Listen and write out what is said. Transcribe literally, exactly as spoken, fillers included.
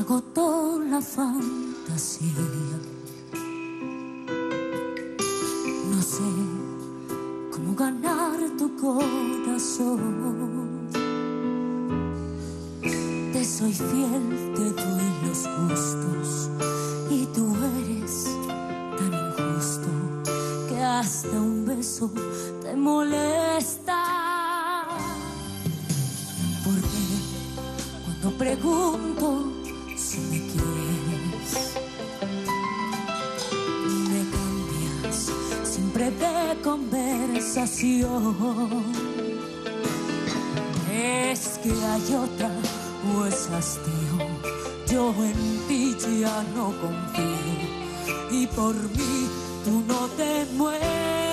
agotó la fantasía. No sé cómo ganar tu corazón. Te soy fiel, te doy los gustos y tú eres tan injusto que hasta un beso te molesta. Porque cuando pregunto si me quieres, me cambias siempre de conversación. Es que hay otra o es hastío, yo en ti ya no confío y por mí tú no te mueres.